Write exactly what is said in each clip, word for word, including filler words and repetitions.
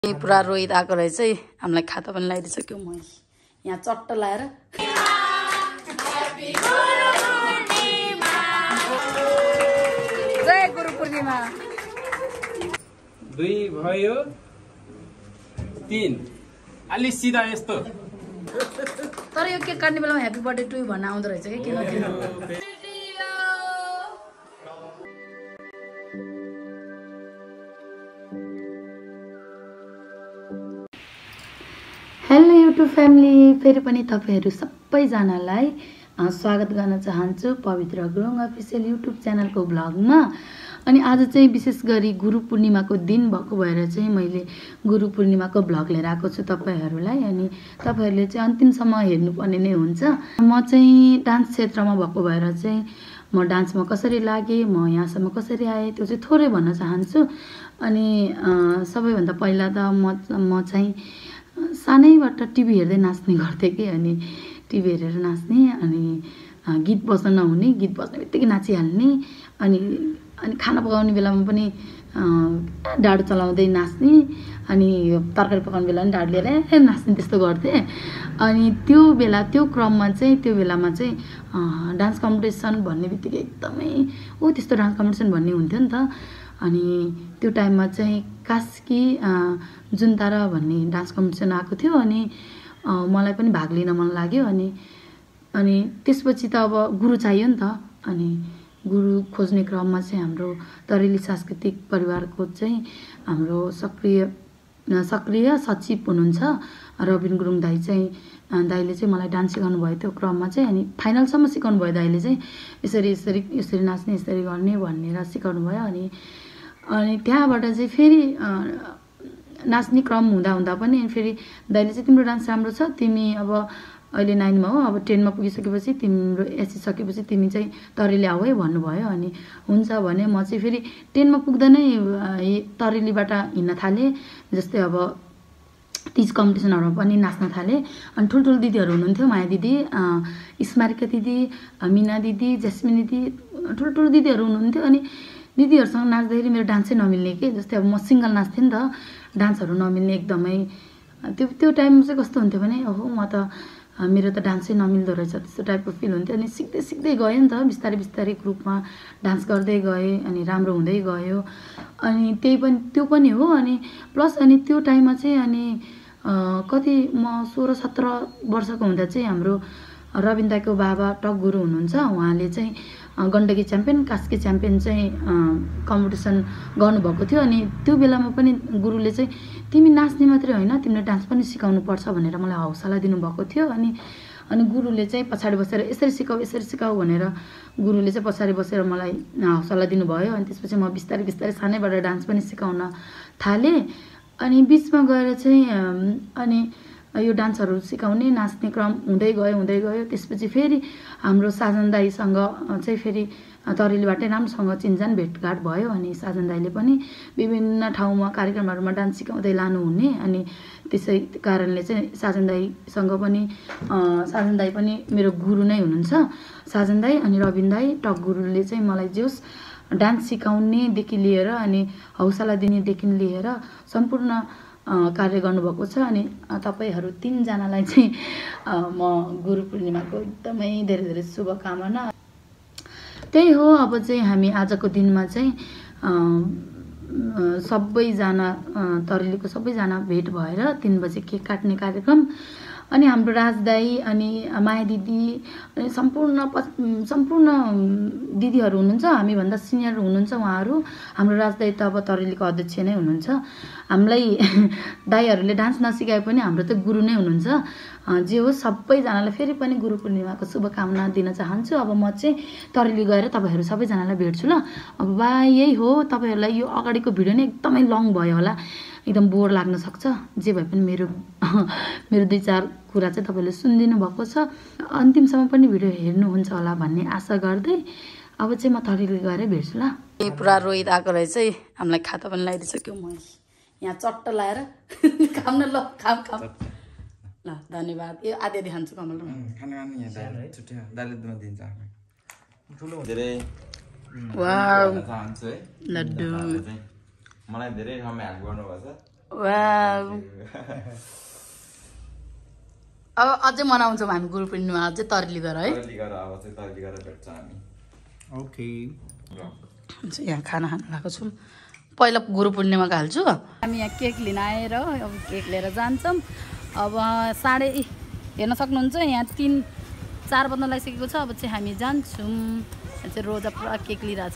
पुरा रोहित आएको रहेछ है हामीलाई खाता पनि लगाइदिसक्यो म यहाँ चट्ट लाएर जय गुरु पूर्णिमा दुई भयो तीन अलि सिधा यस्तो तर यो केक काट्ने बेलामा ह्यापी बर्थडे टु यु भन्न आउँदो रहेछ के किन किन हेलो युट्युब फ्यामिली फेरि पनि तपाईहरु सबैजनालाई स्वागत गर्न चाहन्छु पवित्र गुरुङ अफिसियल युट्युब च्यानलको ब्लगमा। अनि आज चाहिँ विशेष गरी गुरु पूर्णिमाको दिन भएको भएर चाहिँ मैले गुरु पूर्णिमाको ब्लग लिएर आएको छु तपाईहरुलाई। अनि तपाईहरुले चाहिँ अन्तिमसम्म हेर्नुपर्ने नै हुन्छ। म चाहिँ डान्स क्षेत्रमा भएको भएर चाहिँ म डान्समा कसरी लागे म यहाँसम्म कसरी आए त्यो चाहिँ थोरै भन्न चाहन्छु। अनि सबैभन्दा पहिला त म म चाहिँ सानैबाट टिभी हेर्दै नाच्ने गर्थेँ कि अनि टिभी हेरेर नाच्ने अनि गीत बज्न नहुने गीत बज्ने बित्तिकै नाचिहाल्ने अनि अनि खाना पकाउने बेलामा पनि डाडु चलाउँदै नाच्ने अनि तरकारी पकाउने बेला पनि डाडु लिएर नाच्ने त्यस्तो गर्थेँ। अनि त्यो बेला त्यो क्रममा चाहिँ त्यो बेलामा चाहिँ डान्स कम्पिटिसन भन्ने बित्तिकै एकदमै ओ त्यस्तो डान्स कम्पिटिसन भन्ने हुन्थ्यो नि त। अनि त्यो टाइममा चाहिँ कास्की जुनतारा भन्ने डान्स कम्पिटिसन आएको थियो अनि मलाई पनि भाग लिन मन लाग्यो। अनि अनि त्यसपछि त अब गुरु चाहियो नि त। अनि गुरु खोज्ने क्रममा चाहिँ हाम्रो तरेली सांस्कृतिक परिवारको चाहिँ हाम्रो सक्रिय सक्रिय सचिव हुनुहुन्छ रबिन गुरुङ दाइ चाहिँ दाइले चाहिँ मलाई डान्स सिकाउनु भयो त्यो क्रममा चाहिँ। अनि फाइनलसम्म सिकाउनु भयो दाइले चाहिँ यसरी यसरी यसरी नाच्ने यसरी गर्ने भनेर सिकाउनु भयो। अनि अनि त्यहाँबाट चाहिँ फेरि नाच्ने क्रम हुँदा हुँदा पनि फेरि दाइले चाहिँ तिम्रो डान्स राम्रो छ तिमी अब अहिले नाइनमा हो अब टेनमा पुगिसकेपछि तिम्रो एससी सकेपछि तिमी चाहिँ तरेली आऊ है भन्नुभयो। अनि हुन्छ भने म चाहिँ फेरि टेनमा पुग्दै तरेलीबाट हिँड्न थालेँ। जस्तै अब तिज कम्पिटिसनहरूमा पनि नाच्न थालेँ। अनि ठुल्ठुलो दिदीहरू हुनुहुन्थ्यो माया दिदी स्मारिका दिदी मिना दिदी जेस्मिन दिदी ठुल्ठुलो दिदीहरू हुनुहुन्थ्यो। अनि दिदीहरूसँग नाच्दाखेरि मेरो डान्सै नमिल्ने के जस्तै अब म सिङ्गल नाच्थेँ नि त डान्सहरू नमिल्ने एकदमै। त्यो त्यो टाइममा चाहिँ कस्तो हुन्थ्यो भने ओहो म त मेरो त डान्सै नमिल्दो रहेछ त्यस्तो टाइपको फिल हुन्थ्यो। अनि सिक्दै सिक्दै गएँ नि त बिस्तारै बिस्तारै ग्रुपमा डान्स गर्दै गएँ अनि राम्रो हुँदै गयो। अनि त्यही पनि त्यो पनि हो। अनि प्लस अनि त्यो टाइममा चाहिँ अनि कति म सोह्र सत्र वर्षको हुँदा चाहिँ हाम्रो रबिन दाइको बाबा टक गुरु हुनुहुन्छ उहाँले चाहिँ गण्डकी च्याम्पियन कास्की च्याम्पियन चाहिँ कम्पिटिसन गर्नुभएको थियो। अनि त्यो बेलामा पनि गुरुले चाहिँ तिमी नाच्ने मात्रै होइन तिमीले डान्स पनि सिकाउनु पर्छ भनेर मलाई हौसला दिनुभएको थियो। अनि अनि गुरुले चाहिँ पछाडि बसेर यसरी सिकाऊ यसरी सिकाऊ भनेर गुरुले चाहिँ पछाडि बसेर मलाई हौसला दिनुभयो। अनि त्यसपछि म बिस्तारै बिस्तारै सानैबाट डान्स पनि सिकाउन थालेँ। अनि बिचमा गएर चाहिँ अनि यो डान्सहरू सिकाउने नाच्ने क्रम हुँदै गयो हुँदै गयो। त्यसपछि फेरि हाम्रो साजन दाइसँग चाहिँ फेरि तरेलीबाटै राम्रोसँग चिन्जान भेटघाट भयो। अनि साजन दाइले पनि विभिन्न ठाउँमा कार्यक्रमहरूमा डान्स सिकाउँदै लानुहुने। अनि त्यसै कारणले चाहिँ साजन दाइसँग पनि साजन दाइ पनि मेरो गुरु नै हुनुहुन्छ साजन दाइ। अनि रबिन दाइ टक गुरुले चाहिँ मलाई जोस डान्स सिकाउनेदेखि लिएर अनि हौसला दिनेदेखि लिएर सम्पूर्ण कार्य गर्नुभएको छ। अनि तपाईहरु तीनजनालाई चाहिँ म गुरु पूर्णिमाको एकदमै धेरै धेरै शुभकामना। त्यही हो अब चाहिँ हामी आजको दिनमा चाहिँ सबैजना तरेलीको सबैजना भेट भएर तीन बजे केक काट्ने कार्यक्रम। अनि हाम्रो राज दाइ अनि माया दिदी अनि सम्पूर्ण सम्पूर्ण दिदीहरू हुनुहुन्छ हामीभन्दा सिनियर हुनुहुन्छ उहाँहरू। हाम्रो राज दाइ त अब तरेलीको अध्यक्ष नै हुनुहुन्छ। हामीलाई दाइहरूले डान्स नसिकाए पनि हाम्रो त गुरु नै हुनुहुन्छ। जे हो सबैजनालाई फेरि पनि गुरु पूर्णिमाको शुभकामना दिन चाहन्छु। अब म चाहिँ तरेली गएर तपाईहरु सबैजनालाई भेट्छु ल। अब बाई यही हो तपाईहरुलाई यो अगाडिको भिडियो नै एकदमै लङ भयो होला एकदम बोर लाग्न सक्छ। जे भए पनि मेरो मेरो दुई चार कुरा चाहिँ तपाईले सुनिदिनु भएको छ अन्तिमसम्म पनि भिडियो हेर्नुहुन्छ होला भन्ने आशा गर्दै अब चाहिँ म तरेली गएर भेट्छु ल। ए पुरा रोहित आएको रहेछ है हामीलाई खाता पनि लगाइदिसक्यो म यहाँ चट्ट लाएर खाम न ल खाम खाम ल धन्यवाद। यो आदि आदि खान्छु कमल खाना खानु यहाँ दाइ छुट्टै दाइले दुमा दिन्छ हामी ठुलो धेरै वाउ चाहन्छु है लड्डु मलाई धेरै ठाउँमा हेल्प गर्नुभएको छ। वाउ अब अझै मनाउँछौँ हामी गुरु पूर्णिमा अझै तर्ली गर है तर्ली गर अब चाहिँ तर्ली गरेर भेट्छ हामी ओके यहाँ खाना खान लगाएको छौँ पहिला गुरु पूर्णिमाको हाल्छु हामी यहाँ केक लिन आएर अब केक लिएर जान्छौँ अब साढे हेर्न सक्नुहुन्छ यहाँ तिन चार बज्न लागिसकेको छ अब चाहिँ हामी जान्छौँ यहाँ चाहिँ रोजा पुरा केक लिइरहेछ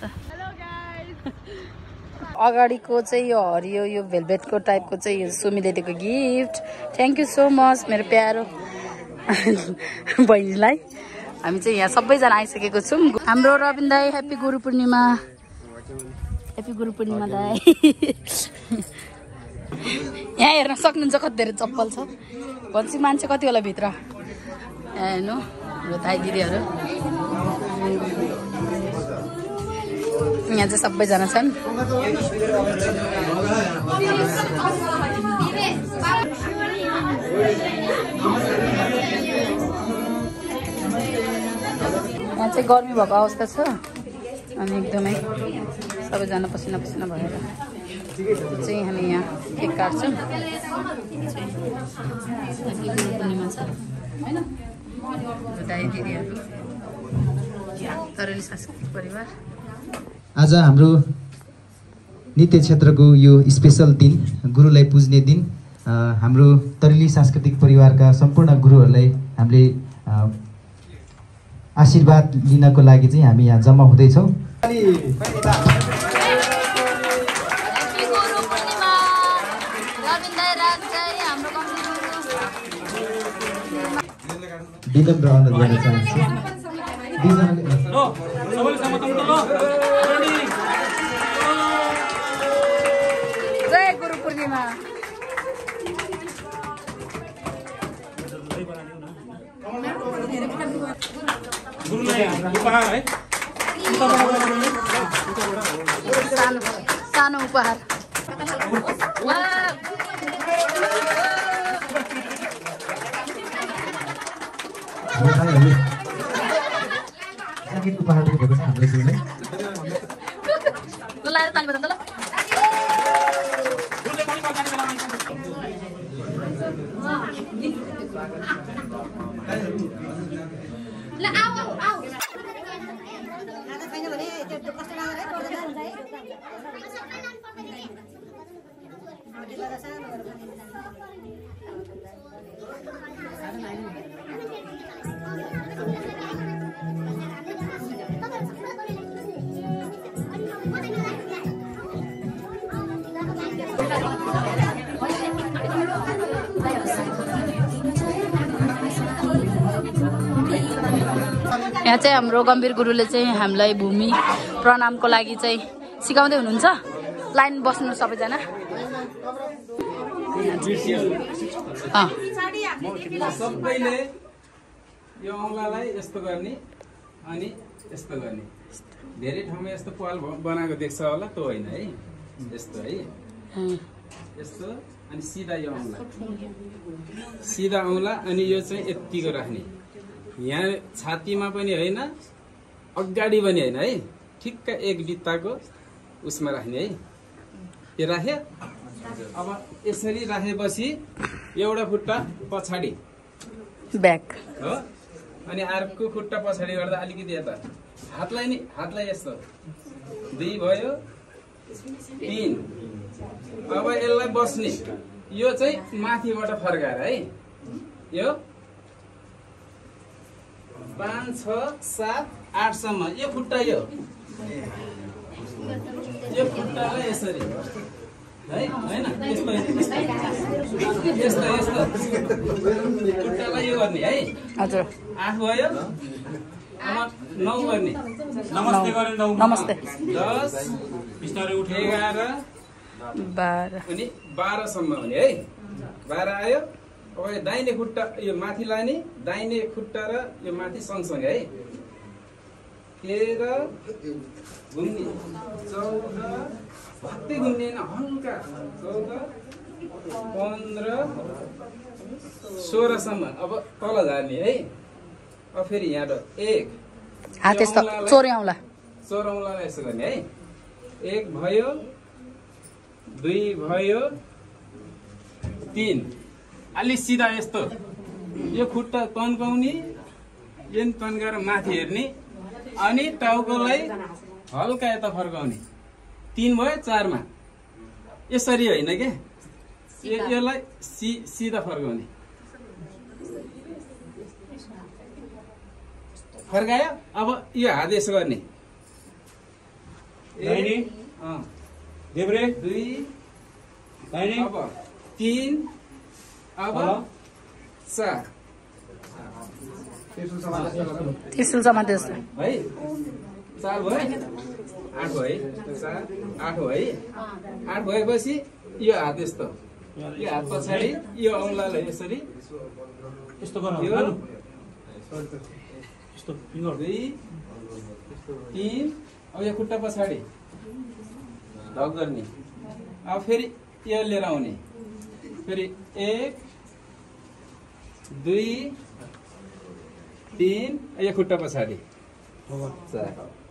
अगाडिको चाहिँ यो हरियो यो भेलभेटको टाइपको चाहिँ यो सुमीले दिएको gift thank you so much मेरो प्यारो बहिनीलाई हामी चाहिँ यहाँ सबैजना आइसकेको छौँ हाम्रो रविन दाई ह्याप्पी गुरु पूर्णिमा ह्याप्पी गुरु पूर्णिमा दाई यहाँ हेर्न सक्नुहुन्छ कति धेरै चप्पल छ भन्छ मान्छे कति होला भित्र यहाँ हेर्नु हाम्रो दाई दिदीहरू यहाँ चाहिँ सबैजना छन् यहाँ चाहिँ गर्मी भएको अवस्था छ अनि एकदमै सबैजना पसिना पसिना भएर चाहिँ हामी यहाँ केक काट्छौँ पूर्णिमा छ होइन दाइ दिदीहरू तरेली सांस्कृतिक परिवार आज हाम्रो नृत्य क्षेत्रको यो स्पेसल दिन गुरुलाई पुज्ने दिन हाम्रो तरेली सांस्कृतिक परिवारका सम्पूर्ण गुरुहरूलाई हामीले आशीर्वाद लिनको लागि चाहिँ हामी यहाँ जम्मा हुँदैछौँ विनम्र अनुरोध गर्न चाहन्छु जय गुरु पूर्णिमा सानो उपहार उपहार दिएको छ हामीले गुरुलाई ल लाएर ताली बजाउँ त ल ल आऊ आऊ आधा छैन भने त्यो कष्ट नगरे पर्दैन यहाँ चाहिँ हाम्रो गम्भीर गुरुले चाहिँ हामीलाई भूमि प्रणामको लागि चाहिँ सिकाउँदै हुनुहुन्छ लाइन बस्नु सबैजना सबैले यो औँलालाई यस्तो गर्ने अनि यस्तो गर्ने धेरै ठाउँमा यस्तो पाल बनाएको देख्छ होला त्यो होइन है यस्तो है यस्तो अनि सिधा यो औँला सिधा औँला अनि यो चाहिँ यतिको राख्ने यहाँ छातीमा पनि होइन अगाडि पनि होइन है ठिक्क एक बित्ताको उसमा राख्ने है यो राख्यो अब यसरी राखेपछि एउटा खुट्टा पछाडि ब्याक हो अनि अर्को खुट्टा पछाडि गर्दा अलिकति यता हातलाई नि हातलाई यस्तो दुई भयो तीन अब यसलाई बस्ने यो चाहिँ माथिबाट फर्काएर है यो पाँच छ सात आठसम्म यो खुट्टा यो यो खुट्टालाई यसरी है होइन यस्तो यस्तो यस्तो खुट्टालाई यो गर्ने है हजुर आठ भयो अब नौ गर्ने नमस्ते नमस्ते दस एघार बाह्र अनि बाह्रसम्म हुने है बाह्र आयो अब यो दाहिने खुट्टा यो माथि लाने दाहिने खुट्टा र यो माथि सँगसँगै है तेह्र घुम्ने चौध भक्ति घुम्ने हल्का चौध पन्ध्र सोह्रसम्म अब तल झार्ने है अब फेरि यहाँबाट एक हात यस्तो चोर्याउला चोरौँलालाई यसो गर्ने है एक भयो दुई भयो तीन अलि सिधा यस्तो यो खुट्टा तन्काउने यो तन्काएर माथि हेर्ने अनि टाउकोलाई हल्का यता फर्काउने तीन भयो चारमा यसरी होइन के यसलाई सि सिधा फर्काउने फर्कायो अब यो हात यसो गर्ने देब्रे दुई दाहिने अब तीन अब चार त्रिशुल समातेछ है चार भयो आठ भयो है चार आठ भयो है आठ भएपछि यो हात यस्तो यो हात पछाडि यो औँलालाई यसरी यस्तो गर यो यस्तो फिङ्गर दुई तीन अब यो खुट्टा पछाडि ढक गर्ने अब फेरि यो लिएर आउने फेरि एक दुई तीन यो खुट्टा पछाडि चार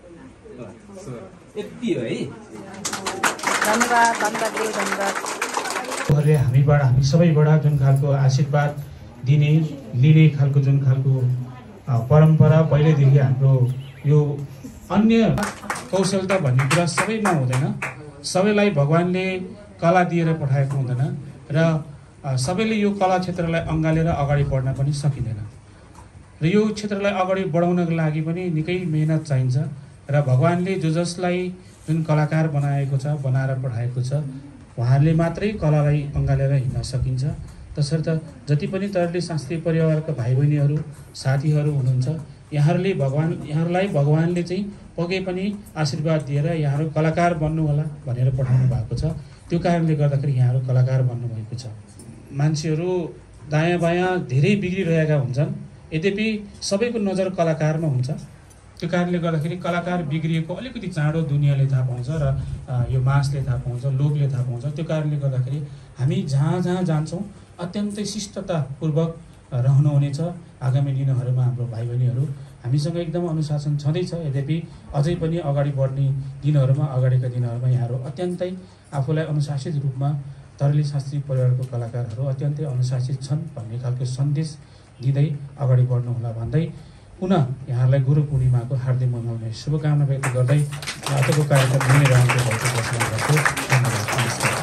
यति हो है धन्यवाद धन्यवाद धन्यवाद उहाँहरूले हामीबाट हामी सबैबाट जुन खालको आशीर्वाद दिने लिने खालको जुन खालको परम्परा पहिल्यैदेखि हाम्रो यो अन्य कौशलता भन्ने कुरा सबैमा हुँदैन सबैलाई भगवान्ले कला दिएर पठाएको हुँदैन र सबैले यो कला क्षेत्रलाई अँगालेर अगाडि बढ्न पनि सकिँदैन र यो क्षेत्रलाई अगाडि बढाउनको लागि पनि निकै मेहनत चाहिन्छ र भगवान्ले जो जसलाई जुन कलाकार बनाएको छ बनाएर पठाएको छ उहाँहरूले मात्रै कलालाई अँगालेर हिँड्न सकिन्छ तसर्थ जति पनि तैरली सांस्कृतिक परिवारका भाइ बहिनीहरू साथीहरू हुनुहुन्छ यहाँहरूले भगवान यहाँहरूलाई भगवान्ले चाहिँ पक्कै पनि आशीर्वाद दिएर यहाँहरू कलाकार बन्नु होला भनेर पठाउनु भएको छ त्यो कारणले गर्दाखेरि यहाँहरू कलाकार बन्नुभएको छ मान्छेहरू दायाँ बायाँ धेरै बिग्रिरहेका हुन्छन् यद्यपि सबैको नजर कलाकारमा हुन्छ त्यो कारणले गर्दाखेरि कलाकार बिग्रिएको अलिकति चाँडो दुनियाँले थाहा पाउँछ र यो मासले थाहा पाउँछ लोकले थाहा पाउँछ त्यो कारणले गर्दाखेरि हामी जहाँ जहाँ जान्छौँ अत्यन्तै शिष्टतापूर्वक रहनुहुनेछ आगामी दिनहरूमा हाम्रो भाइ बहिनीहरू हामीसँग एकदम अनुशासन छँदैछ यद्यपि अझै पनि अगाडि बढ्ने दिनहरूमा अगाडिका दिनहरूमा यहाँहरू अत्यन्तै आफूलाई अनुशासित रूपमा तैरली सांस्कृतिक परिवारको कलाकारहरू अत्यन्तै अनुशासित छन् भन्ने खालको सन्देश दिँदै अगाडि बढ्नुहोला भन्दै पुनः यहाँहरूलाई गुरु पूर्णिमाको हार्दिक मनाउने शुभकामना व्यक्त गर्दै आजको कार्यक्रम हुने रहन्छ भएको घोषणा गर्छु धन्यवाद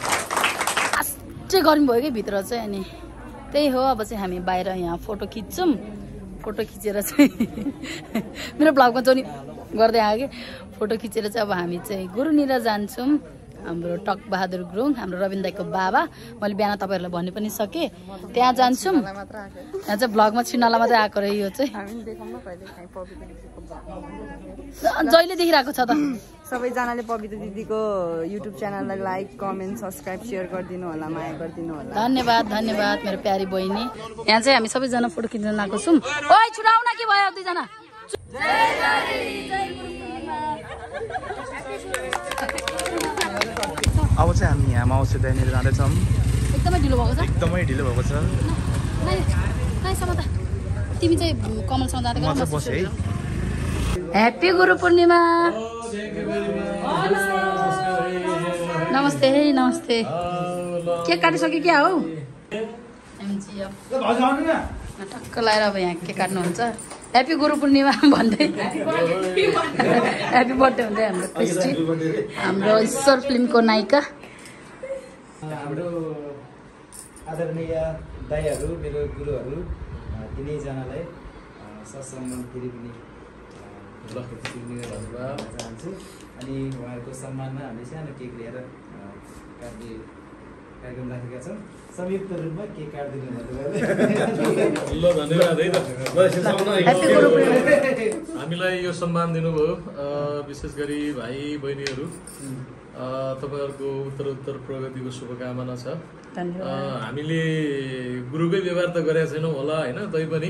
चाहिँ गर्मी भयो कि भित्र चाहिँ अनि त्यही हो अब चाहिँ हामी बाहिर यहाँ फोटो खिच्छौँ फोटो खिचेर चाहिँ मेरो ब्लगमा चाहिँ गर्दै आयो कि फोटो खिचेर चाहिँ अब हामी चाहिँ गुरुनिर जान्छौँ हाम्रो टक बहादुर गुरुङ हाम्रो रविन्द्र दाईको बाबा मैले बिहान तपाईँहरूलाई भन्ने पनि सकेँ त्यहाँ जान्छौँ त्यहाँ चाहिँ ब्लगमा छिनाला मात्रै आएको रह्यो यो चाहिँ जहिले देखिरहेको छ त सबैजनाले पवित्र दिदीको युट्युब च्यानललाई लाइक कमेन्ट सब्सक्राइब सेयर गरिदिनु होला माया गरिदिनु होला धन्यवाद धन्यवाद मेरो प्यारी बहिनी यहाँ चाहिँ हामी सबैजना फोटो खिच्न आएको छौँ ओइ छुटाउन के भयो दुईजना अब चाहिँ हामी यहाँ माउसी त्यहाँनिर जाँदैछौँ एकदमै ढिलो भएको छ एकदमै ढिलो भएको छ तिमी चाहिँ कमलसँग जाँदै म चाहिँ बसेँ है ह्याप्पी गुरु पूर्णिमा नमस्ते है नमस्ते केक काटिसक्यो क्या हौ टक्क लगाएर अब यहाँ केक काट्नुहुन्छ ह्याप्पी गुरु पूर्णिमा भन्दै ह्याप्पी बर्थडे हुँदै हाम्रो क्रिस्टी हाम्रो ईश्वर फिल्मको नायिका हाम्रो आदरणीय दाईहरू मेरो गुरुहरू तिनैजनालाई सत्सम्मान फेरि पनि चाहन्छु अनि उहाँहरूको सम्मानमा हामीले सानो केक लिएर काट्ने कार्यक्रम राखेका छौँ संयुक्त रूपमा केक काटिदिनु ल धन्यवाद है त हामीलाई यो सम्मान दिनुभयो विशेष गरी भाइ बहिनीहरू तपाईँहरूको उत्तरोत्तर प्रगतिको शुभकामना छ हामीले गुरुकै व्यवहार त गरेका छैनौँ होला होइन तैपनि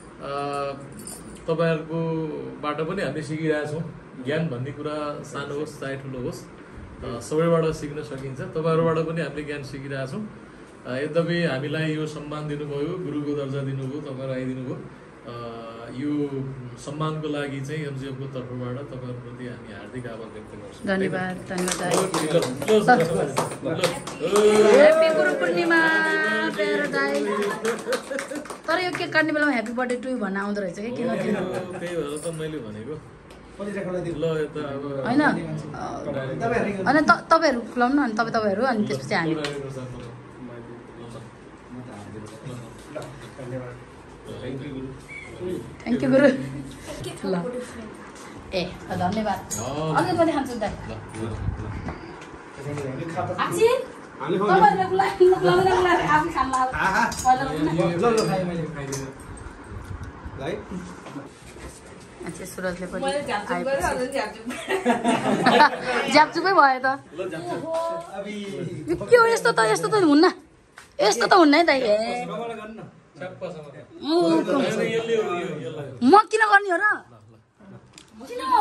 तपाईँहरूकोबाट पनि हामीले सिकिरहेछौँ ज्ञान भन्ने कुरा सानो होस् चाहे ठुलो होस् सबैबाट सिक्न सकिन्छ तपाईँहरूबाट पनि हामीले ज्ञान सिकिरहेछौँ यद्यपि हामीलाई यो सम्मान दिनुभयो गुरुको दर्जा दिनुभयो तपाईँहरू आइदिनुभयो यो सम्मानको लागि चाहिँ एमजिएफको तर्फबाट तपाईँहरूप्रति हामी हार्दिक आभार व्यक्त गर्छौँ धन्यवाद धन्यवाद ह्याप्पी गुरु पूर्णिमा तर यो केक काट्ने बेलामा ह्याप्पी बर्थडे टु यु भन्न आउँदो रहेछ कि किन किन त्यही भएर त मैले भनेको ल यता अब होइन होइन तपाईँहरू खुलाउनु न अनि तपाईँ तपाईँहरू अनि त्यसपछि हामी थ्याङ्क यू गुरु ल ए धन्यवाद अझै पनि खान्छु दाइ सुरजले पनि ज्यापचुपै भयो त के हो यस्तो त यस्तो त हुन्न यस्तो त हुन्न है दाइ म किन गर्ने हो र किन हो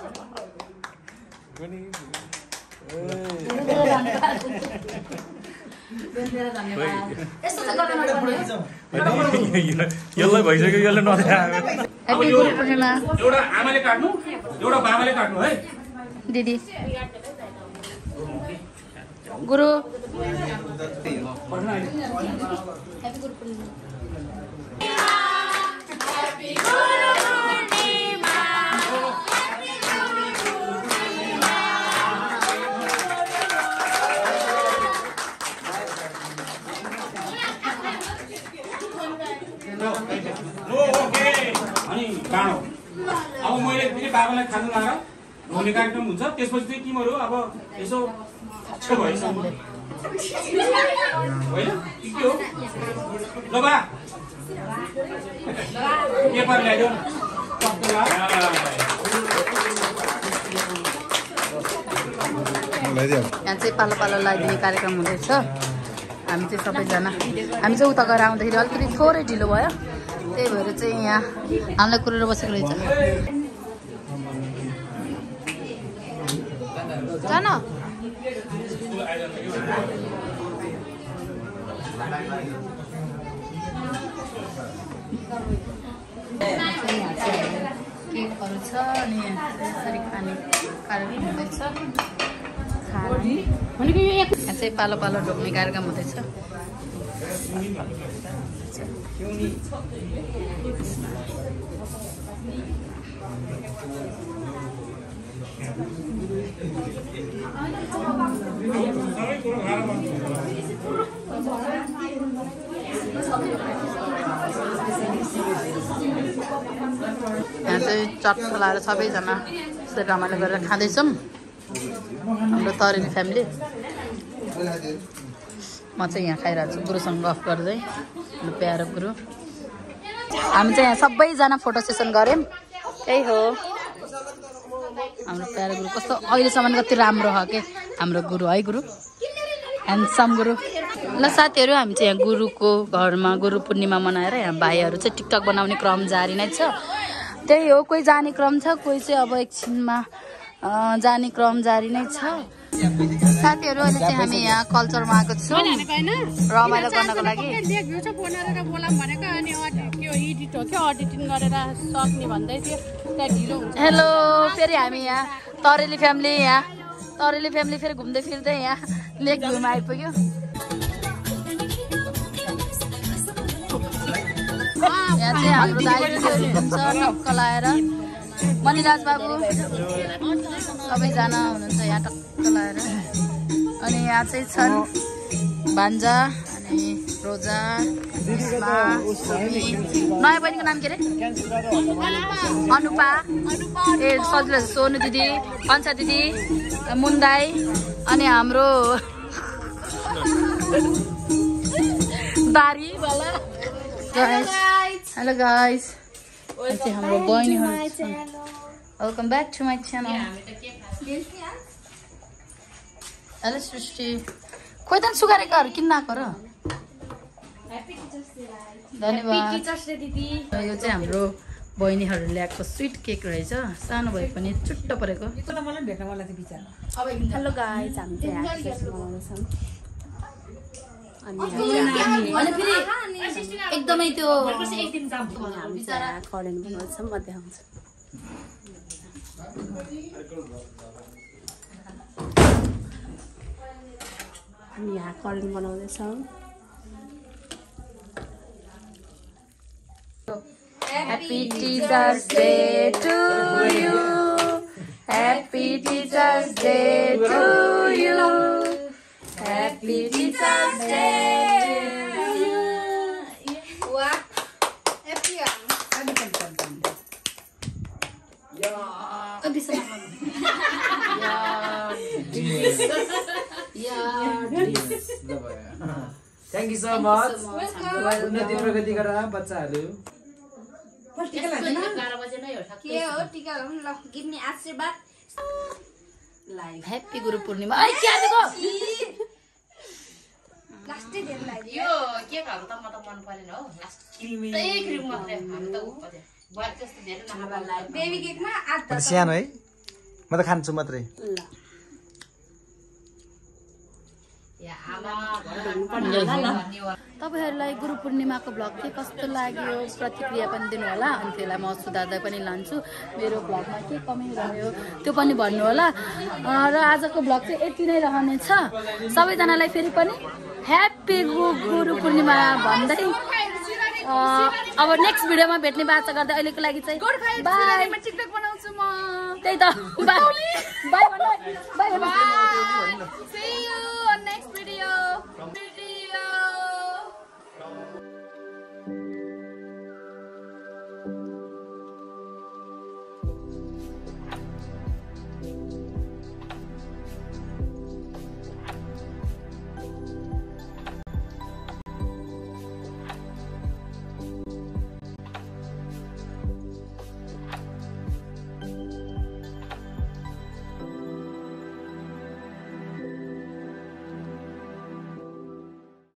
यसलाई भइसक्यो यसले नदेखाएको एउटा आमाले काट्नु एउटा बाबाले काट्नु है दिदी गुरु अनि काँडो अब मैले फेरि बाबालाई खानु लाएर धोने कार्यक्रम हुन्छ त्यसपछि चाहिँ तिमीहरू अब यसो भएछ होइन के हो ल बा पेपर ल्याइदियो यहाँ चाहिँ पालो पालो लगाइदिने कार्यक्रम हुँदैछ हामी चाहिँ सबैजना हामी चाहिँ उता गएर आउँदाखेरि अलिकति थोरै ढिलो भयो त्यही भएर चाहिँ यहाँ हामीलाई कुरेर बसेको रहेछ जान केकहरू छ अनि यसरी खाने कार्यक्रम हुँदैछ यहाँ चाहिँ पालो पालो ढोक्ने कार्यक्रम हुँदैछ यहाँ चाहिँ चट लाएर सबैजना यसरी रमाइलो गरेर खाँदैछौँ हाम्रो तरेली फ्यामिली म चाहिँ यहाँ खाइरहेको छु गुरुसँग गफ गर्दै प्यारो गुरु हामी चाहिँ यहाँ सबैजना फोटो सेसन गऱ्यौँ त्यही हो हाम्रो प्यारो गुरु कस्तो अहिलेसम्म कति राम्रो हो के हाम्रो गुरु है गुरु ह्यान्डसम गुरु ल साथीहरू हामी चाहिँ यहाँ गुरुको घरमा गुरु पूर्णिमा मनाएर यहाँ भाइहरू चाहिँ टिकटक बनाउने क्रम जारी नै छ त्यही हो कोही जाने क्रम छ कोही चाहिँ अब एकछिनमा जाने क्रम जारी नै छ साथीहरू अहिले चाहिँ हामी यहाँ कल्चरमा आएको छौँ रमाइलो गर्नको लागि हेलो फेरि हामी यहाँ तरेली फ्यामिली यहाँ तरेली फ्यामिली फेरि घुम्दै फिर्दै यहाँ लेक भ्यूमा आइपुग्यो यहाँ चाहिँ हाम्रो दाइजूहरू घुम्छ टक्क लाएर मणिराज बाबु सबैजना हुनुहुन्छ यहाँ टक्क लाएर अनि यहाँ चाहिँ छन् भान्जा अनि रोजा नयाँ बहिनीको नाम के अरे अनुपा ए सजिलो सोनु दिदी पन्सा दिदी मुन्दाई अनि हाम्रो दारी वाला हेलो गाइस चाहिँ हाम्रो बहिनीहरू welcome back to my channel hello Srishti खोइ त सुगारेकाहरू किन्न आएको र धन्यवाद यो चाहिँ हाम्रो बहिनीहरू ल्याएको स्विट केक रहेछ सानो भए पनि चुट्ट परेको हेलो गाइस हामी अनि फेरि एकदमै त्यो करेन्ट बनाउँछौँ म देखाउँछु हामी यहाँ करेन्ट बनाउँदैछौँ Happy Teachers Day to you. Happy Teachers Day to you. Happy Teachers Day. Wah, happy ya. Ya, kan bisa makan. Ya, ya, thank you so much Welcome. उन्नति प्रगति गर बच्चाहरू के हो टिका लाउनु ल गिभ मी आशीर्वाद Happy Guru Purnima. Ay, क्या देखो? लास्टै दिन लाइभ यो केकहरु त म त मन परेन हो लास्ट क्रिम ए क्रिम मात्रै हामी त उ परे बट त्यस्तो धेरै नखाला बेबी केकमा आधा सानो है म त खान्छु मात्रै या आमा धन्यवाद तपाईहरुलाई गुरु पूर्णिमाको भ्लग के कस्तो लाग्यो प्रतिक्रिया पनि दिनु होला अनि त्यसलाई म सुधार्दै पनि लान्छु मेरो भ्लगमा के कमी रह्यो त्यो पनि भन्नु होला र आजको भ्लग चाहिँ यति नै रहनेछ सबैजनालाई फेरि पनि ह्यापी गुरु पूर्णिमा भन्दै अब नेक्स्ट भिडियोमा भेट्ने बाचा गर्दै अहिलेको लागि चाहिँ बाइ म टिकटक बनाउँछु म त्यही त बाइ बाइ भन्नु बाइ भन्नु